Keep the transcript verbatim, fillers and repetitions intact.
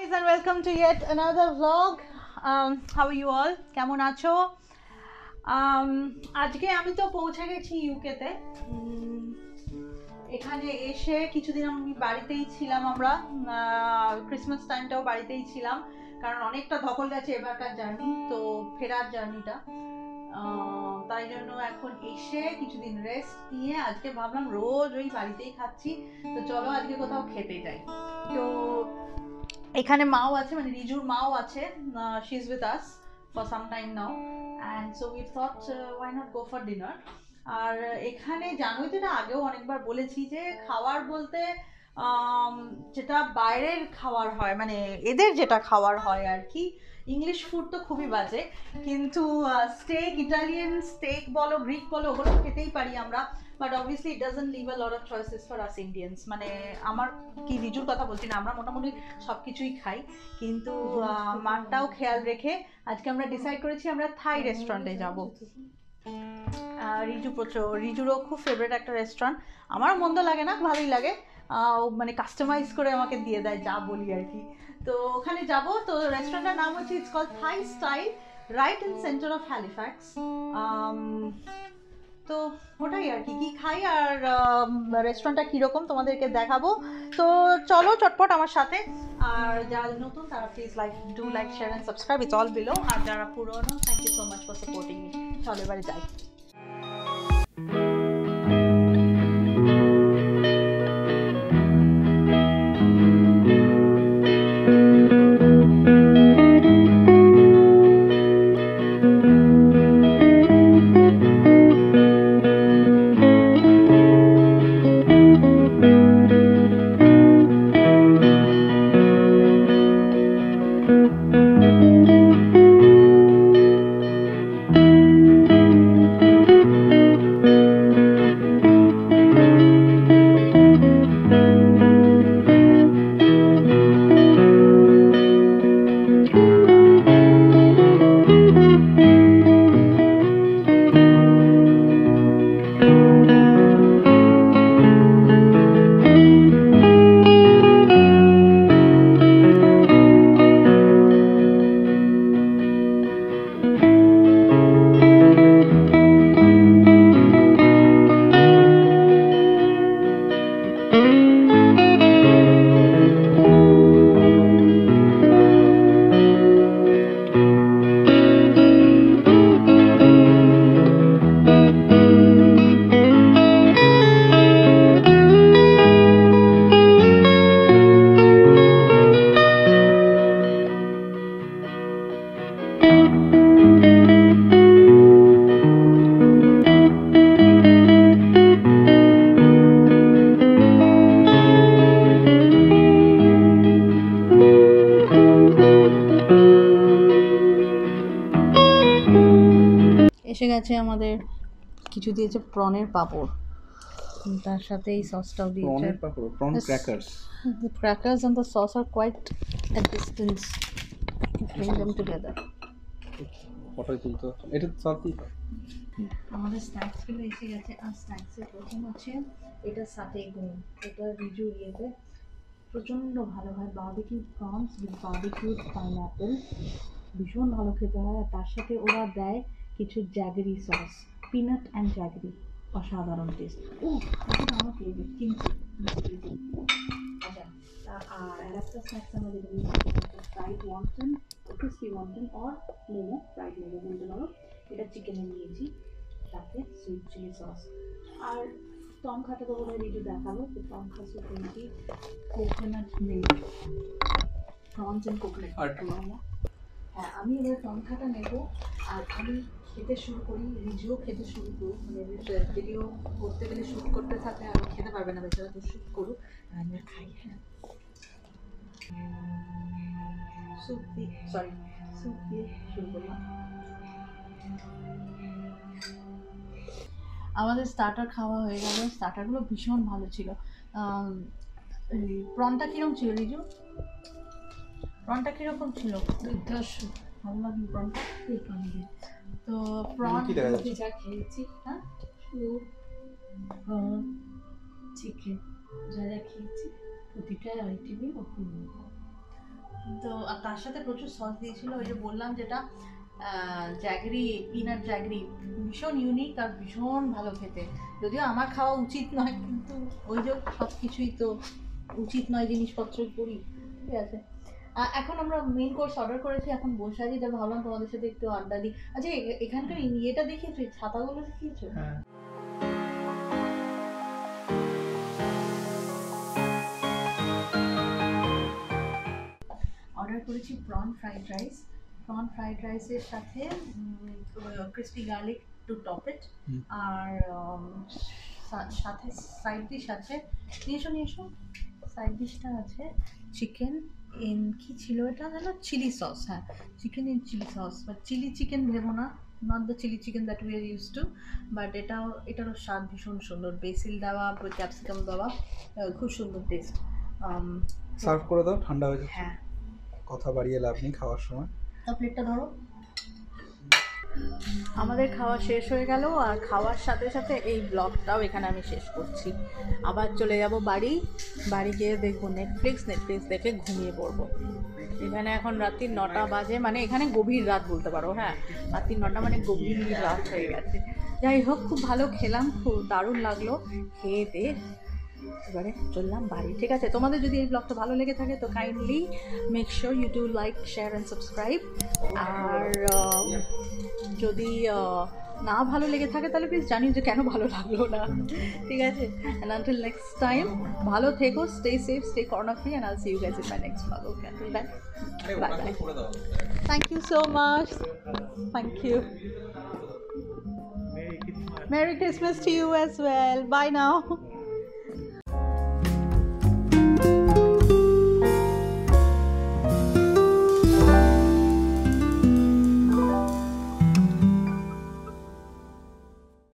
Guys, and welcome to yet another vlog. Um, how are you all? কেমন আছো? Um, আজকে আমি তো পৌঁছে গেছি ইউকেতে। এখানে এসে কিছুদিন আমি বাড়িতেই ছিলাম, আমরা ক্রিসমাস টাইমটাও বাড়িতেই ছিলাম, কারণ অনেকটা ধকল গেছে এবারকার জার্নি, তো ফেরার জার্নিটা। তাই জন্য এখন এসে কিছুদিন রেস্ট নিয়ে আজকে ভাবলাম রোজ ওই বাড়িতেই খাচ্ছি, তো চলো আজকে কোথাও খেতে যাই। তো এখানে মাও আছে, মানে রিজুর মাও আছে, she is with us for some time now, and so we thought why not go for dinner. আর এখানে জানোই তো, এটা আগেও অনেকবার বলেছি যে খাবার বলতে যেটা বাইরের খাবার হয়, মানে এদের যেটা খাবার হয় আর কি, ইংলিশ ফুড তো খুবই বাজে, কিন্তু স্টেক, ইটালিয়ান স্টেক বলো, গ্রিক বলো, ওগুলো খেতেই পারি আমরা, but obviously it doesn't leave a lot of choices for us Indians. মানে আমার কি রিজুর কথা বলছি না, আমরা মোটামুটি সব কিছুই খাই, কিন্তু মারটাও খেয়াল রেখে আজকে আমরা ডিসাইড করেছি আমরা থাই রেস্টুরেন্টে যাব। রিজু প্রচুর, রিজুরও খুব ফেভারিট একটা রেস্টুরেন্ট, আমারও মন্দ লাগে না, ভালোই লাগে, মানে কাস্টমাইজ করে আমাকে দিয়ে দেয় যা বলি আর কি। তো ওখানে যাব, তো রেস্টুরেন্টের নাম হচ্ছে it's called Thai style, right in centre of Halifax. তো ওটাই আর কি, কি খাই আর রেস্টুরেন্টটা কীরকম তোমাদেরকে দেখাবো। তো চলো চটপট আমার সাথে, আর যারা নতুন তারা please like do like share and subscribe, it's all below, আর যারা পুরনো thank you so much for supporting me. চলো এবারে যাই। এসে গেছে আমাদের, কিছু দিয়েছে প্রনের পাপড়, তার সাথে এই সসটাও দিয়েছে, প্রনের papad, prawn crackers. The crackers and the sauce are quite at distance. Bring them together. Photo তুলতে এটা সবই আমাদের স্ন্যাক্স গুলো এসে গেছে। আর স্ন্যাক্স এর প্রথম আছে এটা সাথে গুণ, এটা রিজু ইয়েতে প্রচন্ড ভালো হয়, barbecue prawns with barbecue pineapple, ভীষণ ভালো খেতে হয়। আর তার সাথে ওরা দেয় কিছু jaggery sauce, peanut and jaggery, অসাধারণ টেস্ট। ও এটা আমার ফেভারিট, কিন্তু আচ্ছা। আর আর একটা স্ন্যাক্স আমাদের fried wonton, crispy wonton or momo, fried momo বলতে পারো, এটা চিকেনে নিয়েছি, সাথে সুইট চিলি সস। আর টংখাটা তো বোধহয় রিজু দেখাবো, তো টংখা সুপ নিয়েছি, coconut milk, prawns and coconut. হ্যাঁ, আমি এবার টংখাটা নেবো, আর আমি খেতে শুরু করি, রিজুও খেতে শুরু করুক, মানে ভিডিও করতে গেলে শ্যুট করতে থাকে আর খেতে পারবে না বেচারা, তো শ্যুট করুক আর আমি খাই। হ্যাঁ, স্যুপ দিয়ে, সরি স্যুপ দিয়ে শুরু করলাম। আমাদের স্টার্টার খাওয়া হয়ে গেল, স্টার্টারগুলো ভীষণ ভালো ছিল। প্রনটা কীরকম ছিল রিজু? প্রনটা কীরকম ছিল? দুর্ধর্ষ, ভালো লাগলো প্রনটা। তো প্রন যা খেয়েছি, হ্যাঁ চিকেন যা যা খেয়েছি প্রতিটা আইটেমই অপূর্ব। তো আর তার সাথে প্রচুর সস দিয়েছিল, ওই যে বললাম যেটা জ্যাগরি, পিনাট জ্যাগরি, ভীষণ ইউনিক আর ভীষণ ভালো খেতে। যদিও আমার খাওয়া উচিত নয়, কিন্তু ওই যে সব কিছুই তো উচিত নয় জিনিসপত্র করি, ঠিক আছে। এখন আমরা মেইন কোর্স অর্ডার করেছি, এখন বসে আছি, তাই ভাবলাম তোমাদের সাথে একটু আড্ডা দিই। আচ্ছা, এখানকার ইয়েটা দেখিয়েছো, ছাতাগুলো দেখিয়েছো? হ্যাঁ। অর্ডার করেছি prawn fried rice, prawn fried রাইসের সাথে crispy garlic to top it, আর সাথে সাইড ডিশ আছে, নিয়ে এসো নিয়ে এসো, সাইড ডিশটা আছে চিকেন ইন, কি ছিল এটা জানো, চিলি সস। হ্যাঁ, chicken in chilli sauce, but chilli chicken ভেবো না, not the chilli chicken that we are use to, but এটাও, এটারও স্বাদ ভীষণ সুন্দর, বেসিল দেওয়া, ক্যাপসিকাম দেওয়া, খুব সুন্দর টেস্ট। সার্ভ করে দাও, ঠান্ডা হয়ে যাচ্ছে। হ্যাঁ, কথা বাড়িয়ে লাভ নেই খাওয়ার সময়। প্লেটটা ধরো। আমাদের খাওয়া শেষ হয়ে গেল, আর খাওয়ার সাথে সাথে এই ব্লগটাও এখানে আমি শেষ করছি। আবার চলে যাব বাড়ি, বাড়ি গিয়ে দেখবো নেটফ্লিক্স, নেটফ্লিক্স দেখে ঘুমিয়ে পড়বো। এখানে এখন রাত্রি নটা বাজে, মানে এখানে গভীর রাত বলতে পারো। হ্যাঁ, রাত্রি নটা মানে গভীর রাত হয়ে গেছে। যাই হোক, খুব ভালো খেলাম, খুব দারুণ লাগলো খেয়ে দিয়ে। এবারে চললাম বাড়ি, ঠিক আছে। তোমাদের যদি এই ব্লগটা ভালো লেগে থাকে তো kindly make sure you do like, share and subscribe. আর যদি না ভালো লেগে থাকে তাহলে প্লিজ জানিও যে কেন ভালো লাগলো না, ঠিক আছে। অ্যান্ড আনটিল নেক্সট টাইম, ভালো থেকো, stay safe, stay corona free, and I'll see you guys in my next blog. Okay, until then, bye bye. Thank you so much, thank you. Merry Christmas to you as well. Bye now.